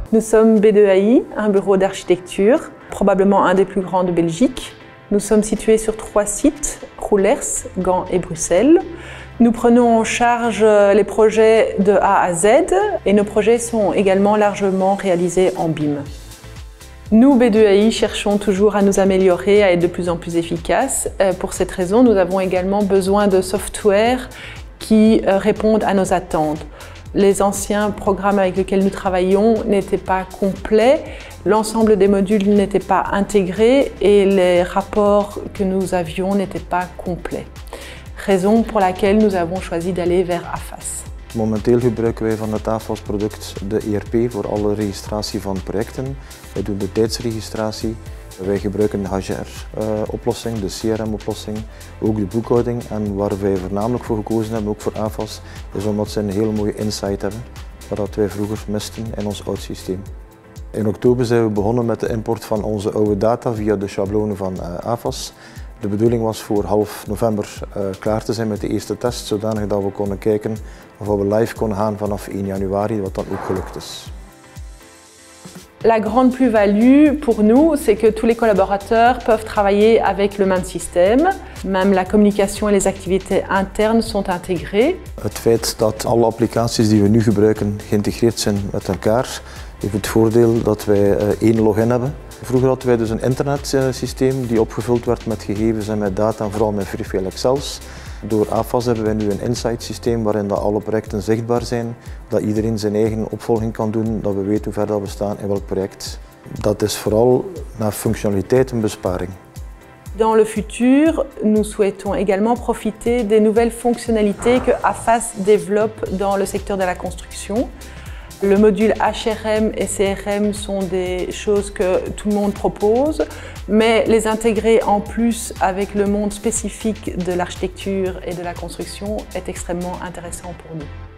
Nous sommes B2AI, un bureau d'architecture, probablement un des plus grands de Belgique. Nous sommes situés sur 3 sites, Roulers, Gand et Bruxelles. Nous prenons en charge les projets de A à Z et nos projets sont également largement réalisés en BIM. Nous, B2AI, cherchons toujours à nous améliorer, à être de plus en plus efficaces. Pour cette raison, nous avons également besoin de software qui répondent à nos attentes. Les anciens programmes avec lesquels nous travaillions n'étaient pas complets, l'ensemble des modules n'était pas intégré et les rapports que nous avions n'étaient pas complets. Raison pour laquelle nous avons choisi d'aller vers AFAS. Momenteel gebruiken wij van het AFAS-product de ERP voor alle registratie van projecten. Wij doen de tijdsregistratie. Wij gebruiken de HR-oplossing, de CRM-oplossing, ook de boekhouding. En waar wij voornamelijk voor gekozen hebben, ook voor AFAS, is omdat ze een hele mooie insight hebben, wat wij vroeger misten in ons oud systeem. In oktober zijn we begonnen met de import van onze oude data via de schablonen van AFAS. De bedoeling was voor half november klaar te zijn met de eerste test, zodanig dat we konden kijken of we live konden gaan vanaf 1 januari, wat dan ook gelukt is. La grande plus-value pour nous, c'est que tous les collaborateurs peuvent travailler avec le même système. Même la communication et les activités internes sont intégrées. Het feit dat alle applicaties die we nu gebruiken geïntegreerd zijn met elkaar, heeft het voordeel dat wij één login hebben. Vroeger hadden wij dus een internetsysteem die opgevuld werd met gegevens en met data, en vooral met virtuele Excels. Door AFAS hebben wij nu een insight systeem waarin dat alle projecten zichtbaar zijn, dat iedereen zijn eigen opvolging kan doen, dat we weten hoe ver dat we staan in welk project. Dat is vooral naar functionaliteit een besparing. Dans le futur, nous souhaitons également profiter des nouvelles fonctionnalités que AFAS développe dans le secteur de la construction. Le module HRM et CRM sont des choses que tout le monde propose, mais les intégrer en plus avec le monde spécifique de l'architecture et de la construction est extrêmement intéressant pour nous.